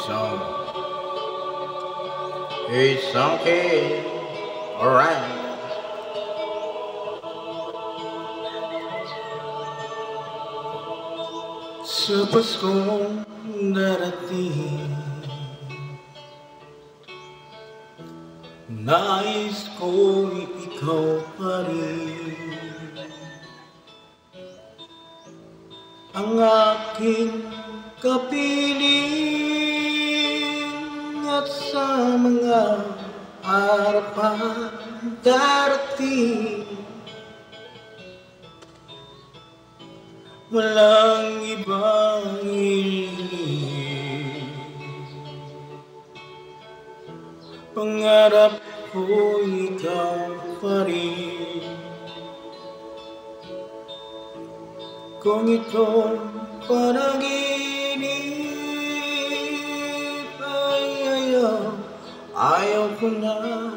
song. It's okay, alright. Sa paskong darating, nais ko'y ikaw pa rin ang aking kapiling, at sa mga araw pa darating, walang ibang hinihiling. Pangarap ko ikaw pa rin. Kung ito panaginip ay ayaw ko na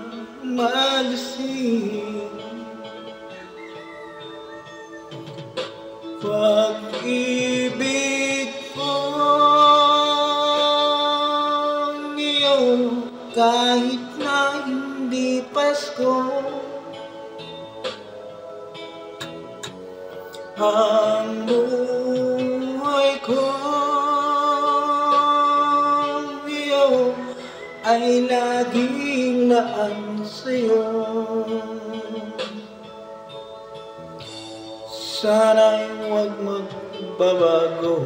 magising. Pag-ibig ko niyo, kahit na hindi Pasko, ang buhay ko niyo ay laging naan sa'yo. Sana'y huwag magbabago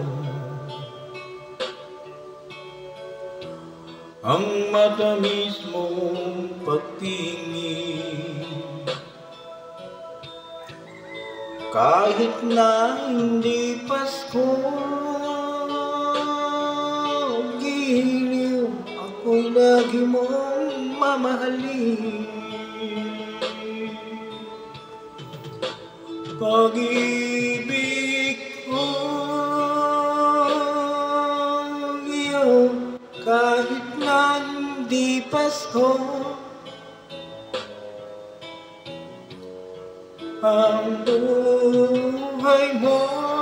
ang matamis mong pagtingin, kahit na hindi Pasko. Giliw, ako'y lagi mong mamahalin. Pag-ibig ko iyo, kahit na hindi Pasko, ang buhay mo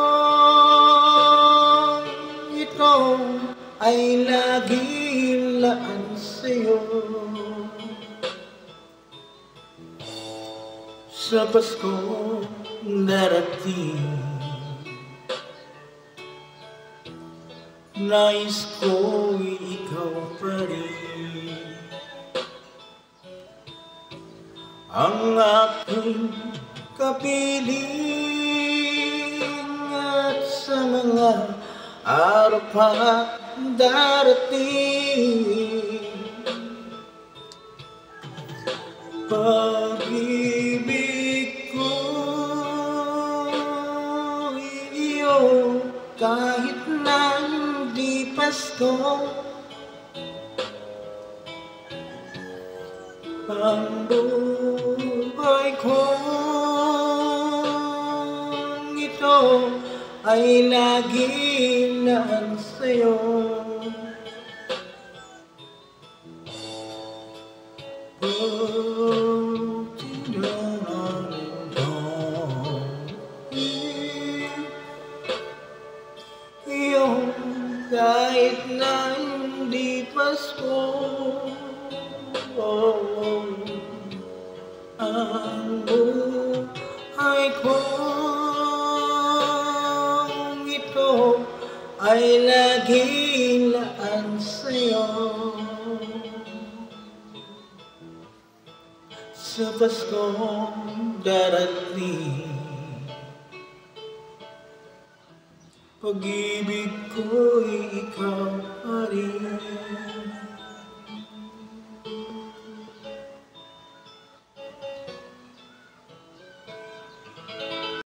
ito ay laging laan sa'yo. Sa Pasko darating, nais ko'y ikaw pa rin ang aking kapiling, at sa mga araw pa darating, pag-ibig ko iyo, kahit na hindi Pasko, ang buhay ko ito ay laging naan sa'yo. Kahit na hindi Pasko, ang buhay ko ito ay laging laan sa'yo. Sa Paskong darating, pag-ibig ko'y ikaw pa rin